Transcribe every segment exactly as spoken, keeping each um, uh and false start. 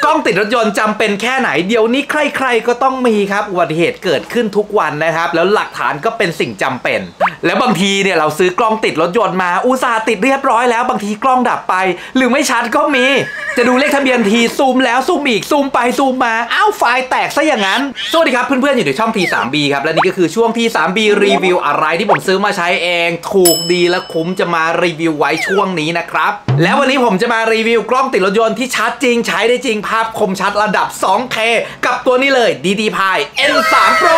ล้องติดรถยนต์จำเป็นแค่ไหนเดี๋ยวนี้ใครๆก็ต้องมีครับอุบัติเหตุเกิดขึ้นทุกวันนะครับแล้วหลักฐานก็เป็นสิ่งจำเป็นแล้วบางทีเนี่ยเราซื้อกล้องติดรถยนต์มาอุตส่าห์ติดเรียบร้อยแล้วบางทีกล้องดับไปหรือไม่ชัดก็มีจะดูเลขทะเบียนทีซูมแล้วซูมอีกซูมไปซูมมาอ้าวไฟล์แตกซะอย่างนั้นสวัสดีครับเพื่อนๆอยู่ในช่อง ที ทรี บี ครับและนี่ก็คือช่วง ที ทรี บี รีวิวอะไรที่ผมซื้อมาใช้เองถูกดีและคุ้มจะมารีวิวไว้ช่วงนี้นะครับแล้ววันนี้ผมจะมารีวิวกล้องติดรถยนต์ที่ชัดจริงใช้ได้จริงภาพคมชัดระดับ สองเค กับตัวนี้เลย ดี ดี พี เอ็น ทรี Pro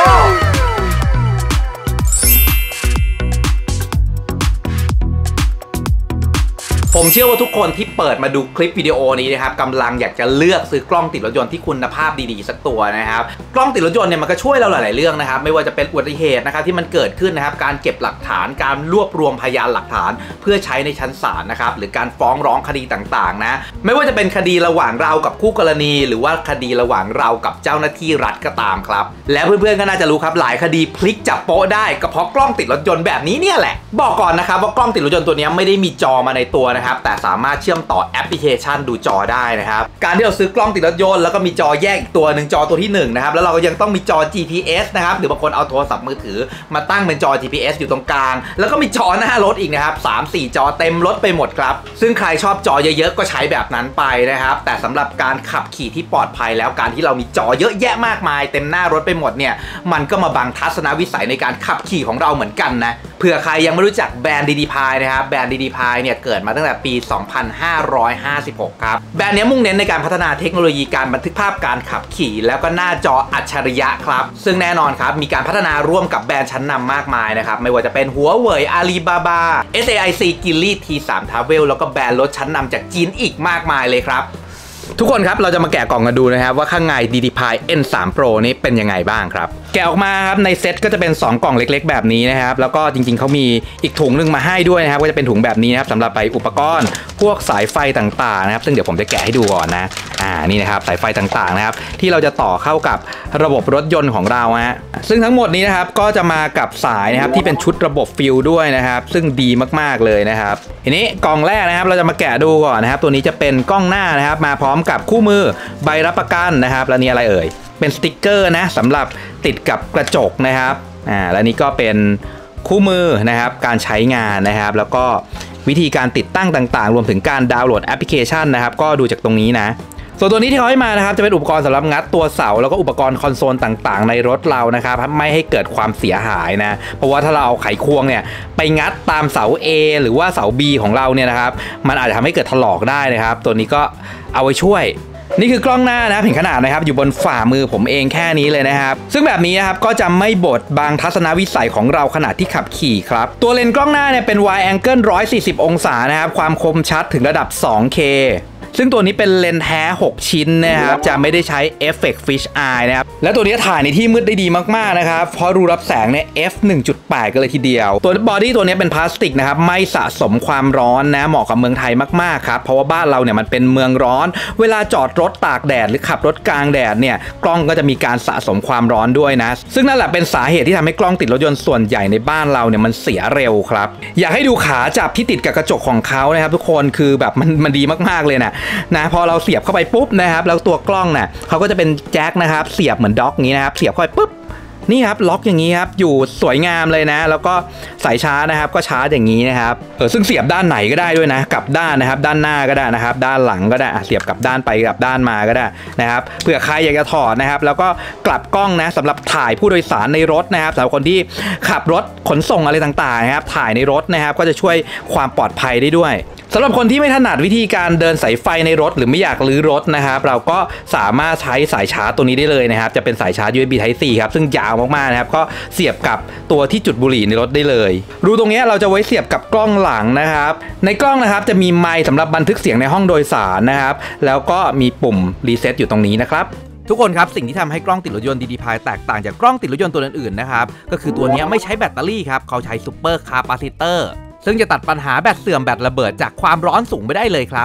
ผมเชื่อว่าทุกคนที่เปิดมาดูคลิปวิดีโอนี้นะครับกำลังอยากจะเลือกซื้อกล้องติดรถยนต์ที่คุณภาพดีๆสักตัวนะครับกล้องติดรถยนต์เนี่ยมันก็ช่วยเราหลายๆเรื่องนะครับไม่ว่าจะเป็นอุบัติเหตุนะครับที่มันเกิดขึ้นนะครับการเก็บหลักฐานการรวบรวมพยานหลักฐานเพื่อใช้ในชั้นศาลนะครับหรือการฟ้องร้องคดีต่างๆนะไม่ว่าจะเป็นคดีระหว่างเรากับคู่กรณีหรือว่าคดีระหว่างเรากับเจ้าหน้าที่รัฐก็ตามครับและเพื่อนๆก็น่าจะรู้ครับหลายคดีพลิกจับโป๊ะได้ก็เพราะกล้องติดรถยนต์แบบนี้เนี่ยแหละบอกก่อนนะครับว่ากล้องติดรถยนต์ตัวนี้ไม่ได้มีจอมาในตัวนะครับแต่สามารถเชื่อมต่อแอปพลิเคชันดูจอได้นะครับการที่เราซื้อกล้องติดรถยนต์แล้วก็มีจอแยกอีกตัวหนึ่งจอตัวที่หนึ่งนะครับแล้วเราก็ยังต้องมีจอ จี พี เอส นะครับหรือบางคนเอาโทรศัพท์มือถือมาตั้งเป็นจอ จี พี เอส อยู่ตรงกลางแล้วก็มีจอหน้ารถอีกนะครับ สาม สี่ จอเต็มรถไปหมดครับซึ่งใครชอบจอเยอะๆก็ใช้แบบนั้นไปนะครับแต่สำหรับการขับขี่ที่ปลอดภัยแล้วการที่เรามีจอเยอะแยะมากมายเต็มหน้ารถไปหมดเนี่ยมันก็มาบังทัศนวิสัยในการขับขี่ของเราเหมือนกันนะเผื่อใครยังไม่รู้จักแบรนด์ ดี ดี พี นะครับแบรนด์ ดี ดี พี เนี่ยเกิดมาตั้งแต่ปี สองพันห้าร้อยห้าสิบหก ครับแบรนด์นี้มุ่งเน้นในการพัฒนาเทคโนโลยีการบันทึกภาพการขับขี่แล้วก็หน้าจออัจฉริยะครับซึ่งแน่นอนครับมีการพัฒนาร่วมกับแบรนด์ชั้นนำมากมายนะครับไม่ว่าจะเป็นหัวเว่ย Alibaba เอส เอ ไอ ซี Geely ที ทรี Travel แล้วก็แบรนด์รถชั้นนำจากจีนอีกมากมายเลยครับทุกคนครับเราจะมาแกะกล่องกันดูนะครับว่าข้างใน ดี ดี พี เอ็น ทรี Pro นี้เป็นยังไงบ้างครับแกะออกมาครับในเซ็ตก็จะเป็นสองกล่องเล็กๆแบบนี้นะครับแล้วก็จริงๆเขามีอีกถุงนึงมาให้ด้วยนะครับก็จะเป็นถุงแบบนี้นะครับสำหรับไปอุปกรณ์พวกสายไฟต่างๆนะครับซึ่งเดี๋ยวผมจะแกะให้ดูก่อนนะอ่านี่นะครับสายไฟต่างๆนะครับที่เราจะต่อเข้ากับระบบรถยนต์ของเราฮะซึ่งทั้งหมดนี้นะครับก็จะมากับสายนะครับที่เป็นชุดระบบฟิลด้วยนะครับซึ่งดีมากๆเลยนะครับทีนี้กล่องแรกนะครับเราจะมาแกะดูก่อนนะครับตัวนี้จะเป็นกล้องหน้านะครับมาพร้อมกับคู่มือใบรับประกันนะครับแล้วนี่อะไรเอ่ยเป็นสติ๊กเกอร์นะสำหรับติดกับกระจกนะครับอ่าและนี่ก็เป็นคู่มือนะครับการใช้งานนะครับแล้วก็วิธีการติดตั้งต่างๆรวมถึงการดาวน์โหลดแอปพลิเคชันนะครับก็ดูจากตรงนี้นะส่วนตัวนี้ที่เขาให้มานะครับจะเป็นอุปกรณ์สำหรับงัดตัวเสาแล้วก็อุปกรณ์คอนโซลต่างๆในรถเรานะครับไม่ให้เกิดความเสียหายนะเพราะว่าถ้าเราเอาไขควงเนี่ยไปงัดตามเสา A หรือว่าเสา B ของเราเนี่ยนะครับมันอาจจะทำให้เกิดถลอกได้นะครับตัวนี้ก็เอาไว้ช่วยนี่คือกล้องหน้านะครับเห็นขนาดนะครับอยู่บนฝ่ามือผมเองแค่นี้เลยนะครับซึ่งแบบนี้นะครับก็จะไม่บดบังทัศนวิสัยของเราขณะที่ขับขี่ครับตัวเลนส์กล้องหน้าเนี่ยเป็น wide angle หนึ่งร้อยสี่สิบองศานะครับความคมชัดถึงระดับ สองเค ซึ่งตัวนี้เป็นเลนส์แท้หกชิ้นนะครับจะไม่ได้ใช้เอฟเฟกต์ Fish Eye นะครับและตัวนี้ถ่ายในที่มืดได้ดีมากๆนะครับเพราะรูรับแสงเนี่ย เอฟ หนึ่งจุดแปด กันเลยทีเดียวตัวบอดี้ตัวนี้เป็นพลาสติกนะครับไม่สะสมความร้อนนะเหมาะกับเมืองไทยมากๆครับเพราะว่าบ้านเราเนี่ยมันเป็นเมืองร้อนเวลาจอดรถตากแดดหรือขับรถกลางแดดเนี่ยกล้องก็จะมีการสะสมความร้อนด้วยนะซึ่งนั่นแหละเป็นสาเหตุที่ทำให้กล้องติดรถยนต์ส่วนใหญ่ในบ้านเราเนี่ยมันเสียเร็วครับอยากให้ดูขาจับที่ติดกับกระจกของเขานะครับทุกคนคือแบบมันมันดีมากๆเลยนะนะพอเราเสียบเข้าไปปุ๊บนะครับแล้วตัวกล้องน่ะเขาก็จะเป็นแจ็คนะครับเสียบเหมือนด็อกนี้นะครับเสียบเข้าไปปุ๊บนี่ครับล็อกอย่างนี้ครับอยู่สวยงามเลยนะแล้วก็สายชาร์จนะครับก็ชาร์จอย่างนี้นะครับเออซึ่งเสียบด้านไหนก็ได้ด้วยนะกลับด้านนะครับด้านหน้าก็ได้นะครับด้านหลังก็ได้เสียบกลับด้านไปกลับด้านมาก็ได้นะครับเผื่อใครอยากจะถอดนะครับแล้วก็กลับกล้องนะสำหรับถ่ายผู้โดยสารในรถนะครับสำหรับคนที่ขับรถขนส่งอะไรต่างๆนะครับถ่ายในรถนะครับก็จะช่วยความปลอดภัยได้ด้วยสำหรับคนที่ไม่ถนัดวิธีการเดินสายไฟในรถหรือไม่อยากลื้อรถนะครับเราก็สามารถใช้สายชาร์จตัวนี้ได้เลยนะครับจะเป็นสายชาร์จ ยู เอส บี Type C ครับซึ่งยาวมากๆนะครับก็เสียบกับตัวที่จุดบุหรี่ในรถได้เลยรูตรงนี้เราจะไว้เสียบกับกล้องหลังนะครับในกล้องนะครับจะมีไมค์สำหรับบันทึกเสียงในห้องโดยสารนะครับแล้วก็มีปุ่มรีเซ็ตอยู่ตรงนี้นะครับทุกคนครับสิ่งที่ทำให้กล้องติดรถยนต์ ดี ดี พี แตกต่างจากกล้องติดรถยนต์ตัวอื่นๆนะครับก็คือตัวนี้ไม่ใช้แบตเตอรี่ครับเขาใช้ซูเปอร์คาปาซิเตอร์ซึ่งจะตัดปัญหาแบตเสื่อมแบตระเบิดจากความร้อนสูงไปได้เลยครับ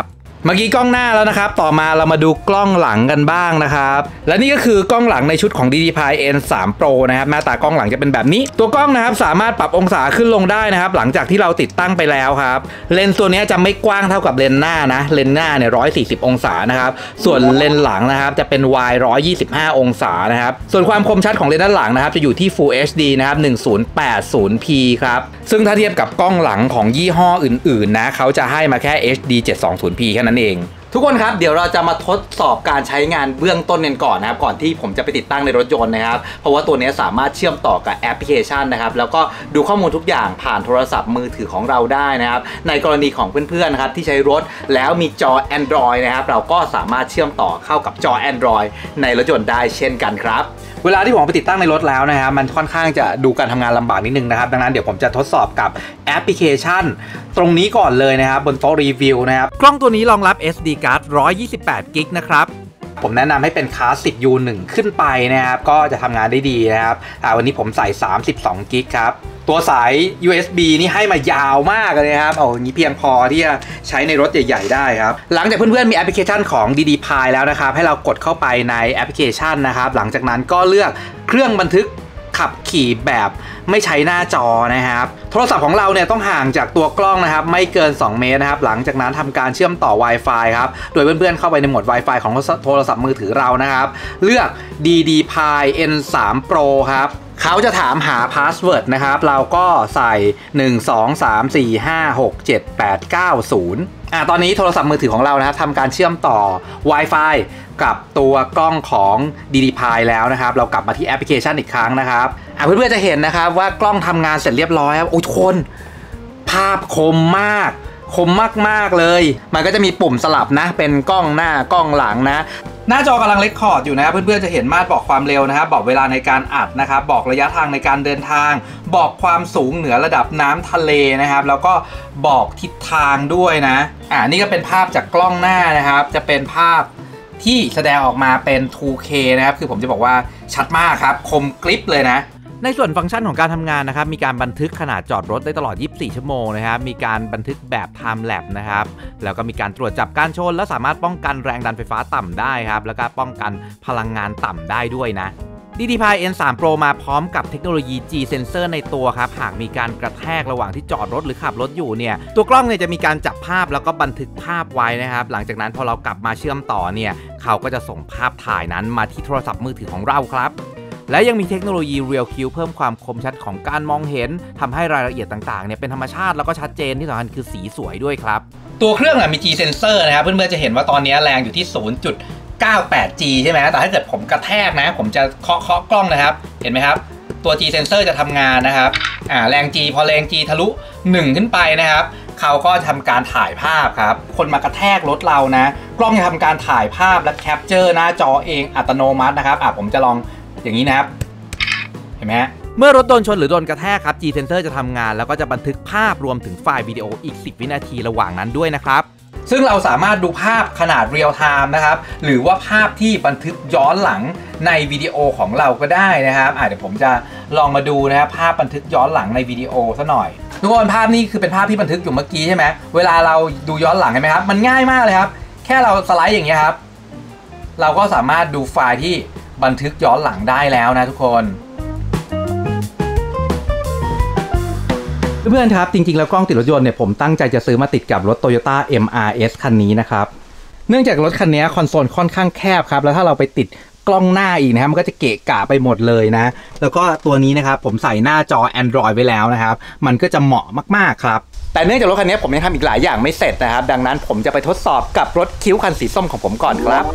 เมื่อกี้กล้องหน้าแล้วนะครับต่อมาเรามาดูกล้องหลังกันบ้างนะครับและนี่ก็คือกล้องหลังในชุดของ ดี ดี พี เอ็น สาม Pro นะครับหน้าตากล้องหลังจะเป็นแบบนี้ตัวกล้องนะครับสามารถปรับองศาขึ้นลงได้นะครับหลังจากที่เราติดตั้งไปแล้วครับเลนส์ตัวนี้จะไม่กว้างเท่ากับเลนส์หน้านะเลนส์หน้าเนี่ยหนึ่งร้อยสี่สิบองศานะครับส่วนเลนส์หลังนะครับจะเป็น วาย หนึ่งร้อยยี่สิบห้าองศานะครับส่วนความคมชัดของเลนส์ด้านหลังนะครับจะอยู่ที่ Full เอช ดี นะครับ หนึ่งพันแปดสิบ พี ครับซึ่งถ้าเทียบกับกล้องหลังของยี่ห้ออื่นๆนะเขาจะให้มาแค่ เอช ดี เจ็ดร้อยยี่สิบ พี แค่นั้นเองทุกคนครับเดี๋ยวเราจะมาทดสอบการใช้งานเบื้องต้นกันก่อนนะครับก่อนที่ผมจะไปติดตั้งในรถยนต์นะครับเพราะว่าตัวนี้สามารถเชื่อมต่อกับแอปพลิเคชันนะครับแล้วก็ดูข้อมูลทุกอย่างผ่านโทรศัพท์มือถือของเราได้นะครับในกรณีของเพื่อนๆนะครับที่ใช้รถแล้วมีจอ Android นะครับเราก็สามารถเชื่อมต่อเข้ากับจอ Android ในรถยนต์ได้เช่นกันครับเวลาที่ผมไปติดตั้งในรถแล้วนะครับมันค่อนข้างจะดูการทำงานลำบากนิดนึงนะครับดังนั้นเดี๋ยวผมจะทดสอบกับแอปพลิเคชันตรงนี้ก่อนเลยนะครับบนโต๊ะรีวิวนะครับกล้องตัวนี้รองรับ เอส ดี card หนึ่งร้อยยี่สิบแปดกิกนะครับผมแนะนำให้เป็นคลาส สิบ ยู หนึ่ง ขึ้นไปนะครับก็จะทำงานได้ดีนะครับวันนี้ผมใส่สามสิบสองกิกครับตัวสาย ยู เอส บี นี่ให้มายาวมากเลยครับเอาอย่างนี้เพียงพอที่จะใช้ในรถใหญ่ๆได้ครับหลังจากเพื่อนๆมีแอปพลิเคชันของ ดี ดี พี แล้วนะครับให้เรากดเข้าไปในแอปพลิเคชันนะครับหลังจากนั้นก็เลือกเครื่องบันทึกขับขี่แบบไม่ใช้หน้าจอนะครับโทรศัพท์ของเราเนี่ยต้องห่างจากตัวกล้องนะครับไม่เกินสองเมตรนะครับหลังจากนั้นทำการเชื่อมต่อ Wi-Fi ครับโดยเพื่อนๆเข้าไปในโหมด Wi-Fi ของโทรศัพท์มือถือเรานะครับเลือก ดี ดี พี เอ็น สาม Pro ครับเขาจะถามหาพาสเวิร์ดนะครับเราก็ใส่หนึ่ง สอง สาม สี่ ห้า หก เจ็ด แปด เก้า ศูนย์อ่ะตอนนี้โทรศัพท์มือถือของเรานะครับทำการเชื่อมต่อ Wi-Fi กับตัวกล้องของ ดี ดี พี แล้วนะครับเรากลับมาที่แอปพลิเคชันอีกครั้งนะครับอ่ะเพื่อนๆจะเห็นนะครับว่ากล้องทำงานเสร็จเรียบร้อยครับโอ้ยทุกคนภาพคมมากคมมากๆเลยมันก็จะมีปุ่มสลับนะเป็นกล้องหน้ากล้องหลังนะหน้าจอกำลังเรคคอร์ดอยู่นะครับเพื่อนๆจะเห็นมาตรบอกความเร็วนะครับบอกเวลาในการอัดนะครับบอกระยะทางในการเดินทางบอกความสูงเหนือระดับน้ำทะเลนะครับแล้วก็บอกทิศทางด้วยนะอ่านี่ก็เป็นภาพจากกล้องหน้านะครับจะเป็นภาพที่แสดงออกมาเป็น ทู เค นะครับคือผมจะบอกว่าชัดมากครับคมกริบเลยนะในส่วนฟังก์ชันของการทำงานนะครับมีการบันทึกขนาดจอดรถได้ตลอดยี่สิบสี่ชั่วโมงนะครับมีการบันทึกแบบ Time Lapse นะครับแล้วก็มีการตรวจจับการชนและสามารถป้องกันแรงดันไฟฟ้าต่ำได้ครับแล้วก็ป้องกันพลังงานต่ำได้ด้วยนะ ดี ดี พี เอ็น สาม Pro มาพร้อมกับเทคโนโลยี G Sensor ในตัวครับหากมีการกระแทกระหว่างที่จอดรถหรือขับรถอยู่เนี่ยตัวกล้องเนี่ยจะมีการจับภาพแล้วก็บันทึกภาพไว้นะครับหลังจากนั้นพอเรากลับมาเชื่อมต่อเนี่ยเขาก็จะส่งภาพถ่ายนั้นมาที่โทรศัพท์มือถือของเราครับและยังมีเทคโนโลยี Real Q เพิ่มความคมชัดของการมองเห็นทำให้รายละเอียดต่างๆเนี่ยเป็นธรรมชาติแล้วก็ชัดเจนที่สำคัญคือสีสวยด้วยครับตัวเครื่องมี G Sensor นะครับเพื่อนๆจะเห็นว่าตอนนี้แรงอยู่ที่ ศูนย์จุดเก้าแปด จี ใช่ไหมแต่ถ้าเกิดผมกระแทกนะผมจะเคาะเคาะกล้องนะครับเห็นไหมครับตัว G Sensor จะทำงานนะครับอ่าแรง G พอแรง G ทะลุหนึ่งขึ้นไปนะครับเขาก็ทำการถ่ายภาพครับคนมากระแทกรถเรานะกล้องจะทำการถ่ายภาพและแคปเจอร์หน้าจอเองอัตโนมัตินะครับอ่ะผมจะลองอย่างนี้นะครับเห็นไหมฮะเมื่อรถโดนชนหรือโดนกระแทกครับ G Sensor จะทำงานแล้วก็จะบันทึกภาพรวมถึงไฟล์วิดีโออีกสิบวินาทีระหว่างนั้นด้วยนะครับซึ่งเราสามารถดูภาพขนาดเรียลไทม์นะครับหรือว่าภาพที่บันทึกย้อนหลังในวิดีโอของเราก็ได้นะครับอ่ะเดี๋ยวผมจะลองมาดูนะครับภาพบันทึกย้อนหลังในวิดีโอซะหน่อยทุกคนภาพนี้คือเป็นภาพที่บันทึกอยู่เมื่อกี้ใช่ไหมเวลาเราดูย้อนหลังเห็นไหมครับมันง่ายมากเลยครับแค่เราสไลด์อย่างเงี้ยครับเราก็สามารถดูไฟล์ที่บันทึกย้อนหลังได้แล้วนะทุกคนเพื่อนๆครับจริงๆแล้วกล้องติดรถยนต์เนี่ยผมตั้งใจจะซื้อมาติดกับรถ Toyota เอ็ม อาร์ เอส คันนี้นะครับเนื่องจากรถคันนี้คอนโซลค่อนข้างแคบครับแล้วถ้าเราไปติดกล้องหน้าอีกนะครับมันก็จะเกะกะไปหมดเลยนะแล้วก็ตัวนี้นะครับผมใส่หน้าจอ Android ไว้แล้วนะครับมันก็จะเหมาะมากๆครับแต่เนื่องจากรถคันนี้ผมยังทำอีกหลายอย่างไม่เสร็จนะครับดังนั้นผมจะไปทดสอบกับรถคิ้วคันสีส้มของผมก่อนครับ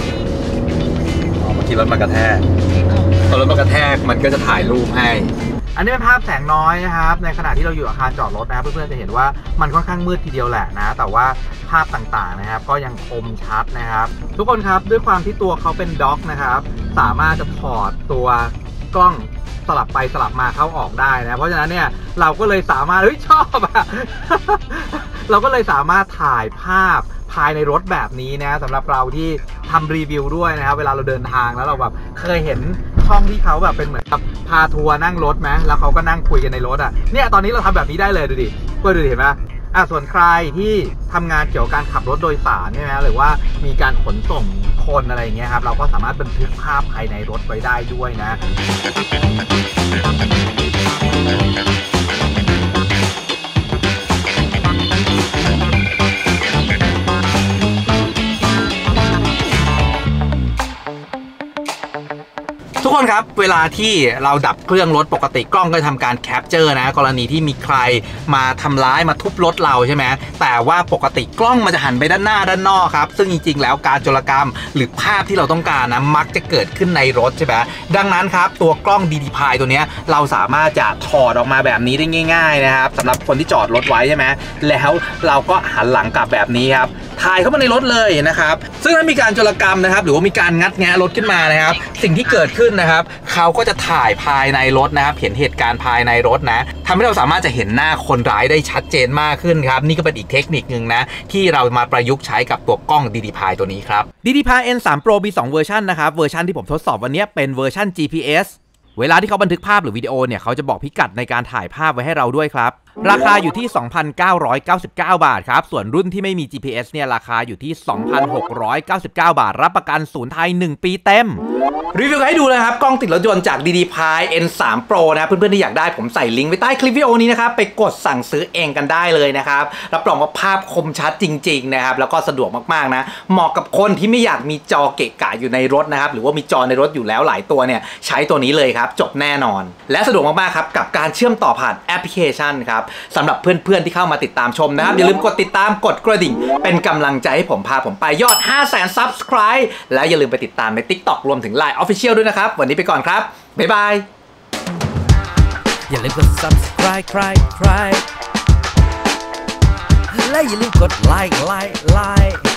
รถมากระแทกพอรถมากระแทกมันก็จะถ่ายรูปให้อันนี้เป็นภาพแสงน้อยนะครับในขณะที่เราอยู่อาคารจอดรถนะครับเพื่อนๆจะเห็นว่ามันค่อนข้างมืดทีเดียวแหละนะแต่ว่าภาพต่างๆนะครับก็ยังคมชัดนะครับทุกคนครับด้วยความที่ตัวเขาเป็นด็อกนะครับสามารถจะถอดตัวกล้องสลับไปสลับมาเข้าออกได้นะเพราะฉะนั้นเนี่ยเราก็เลยสามารถเฮ้ยชอบอะ เราก็เลยสามารถถ่ายภาพภายในรถแบบนี้นะสำหรับเราที่ทำรีวิวด้วยนะครับเวลาเราเดินทางแล้วเราแบบเคยเห็นช่องที่เขาแบบเป็นเหมือนกับพาทัวร์นั่งรถไหมแล้วเขาก็นั่งคุยกันในรถอ่ะเนี่ยตอนนี้เราทำแบบนี้ได้เลยดูดิก็ดูดิเห็นไหมอ่ะส่วนใครที่ทำงานเกี่ยวกับการขับรถโดยสารใช่ไหมหรือว่ามีการขนส่งคนอะไรอย่างเงี้ยครับเราก็สามารถบันทึกภาพภายในรถไว้ได้ด้วยนะทุกคนครับเวลาที่เราดับเครื่องรถปกติกล้องก็ทำการแคปเจอร์นะกรณีที่มีใครมาทำร้ายมาทุบรถเราใช่ไหมแต่ว่าปกติกล้องมันจะหันไปด้านหน้าด้านนอกครับซึ่งจริงๆแล้วการโจรกรรมหรือภาพที่เราต้องการนะมักจะเกิดขึ้นในรถใช่ไหมดังนั้นครับตัวกล้อง ดี ดี พี ตัวนี้เราสามารถจะถอดออกมาแบบนี้ได้ง่ายๆนะครับสำหรับคนที่จอดรถไว้ใช่ไหมแล้วเราก็หันหลังกลับแบบนี้ครับถ่ายเข้ามาในรถเลยนะครับซึ่งถ้ามีการโจรกรรมนะครับหรือว่ามีการงัดแงะรถขึ้นมานะครับสิ่งที่เกิดขึ้นนะครับเขาก็จะถ่ายภายในรถนะครับเห็นเหตุการณ์ภายในรถนะทำให้เราสามารถจะเห็นหน้าคนร้ายได้ชัดเจนมากขึ้นครับนี่ก็เป็นอีกเทคนิคนึงนะที่เรามาประยุกต์ใช้กับตัวกล้อง ดี ดี พี ตัวนี้ครับ ดี ดี พี เอ็น ทรี Pro มีสองเวอร์ชันนะครับเวอร์ชันที่ผมทดสอบวันนี้เป็นเวอร์ชัน จี พี เอส เวลาที่เขาบันทึกภาพหรือวิดีโอเนี่ยเขาจะบอกพิกัดในการถ่ายภาพไว้ให้เราด้วยครับราคาอยู่ที่ สองพันเก้าร้อยเก้าสิบเก้า บาทครับส่วนรุ่นที่ไม่มี จี พี เอส เนี่ยราคาอยู่ที่ สองพันหกร้อยเก้าสิบเก้า บาทรับประกันศูนย์ไทยหนึ่งปีเต็มรีวิวให้ดูเลยครับกล้องติดรถยนต์จาก ดี ดี พี เอ็น ทรี Pro นะเพื่อนๆที่อยากได้ผมใส่ลิงก์ไว้ใต้คลิปวิดีโอนี้นะครับไปกดสั่งซื้อเองกันได้เลยนะครับรับรองว่าภาพคมชัดจริงๆนะครับแล้วก็สะดวกมากๆนะเหมาะกับคนที่ไม่อยากมีจอเกะกะอยู่ในรถนะครับหรือว่ามีจอในรถอยู่แล้วหลายตัวเนี่ยใช้ตัวนี้เลยครับจบแน่นอนและสะดวกมากๆครับกับการเชื่อมต่อผ่านแอปพลิเคชันครับสำหรับเพื่อนๆที่เข้ามาติดตามชมนะครับอย่าลืมกดติดตามกดกระดิ่งเป็นกำลังใจให้ผมพาผมไปยอด ห้าแสน ซับสไครบ์ และอย่าลืมไปติดตามใน ติ๊กต็อก รวมถึง ไลน์ Official ด้วยนะครับวันนี้ไปก่อนครับบ๊ายบายอย่าลืมกด ซับสไครบ์ ใครใครและอย่าลืมกดไลค์ไลค์ไลค์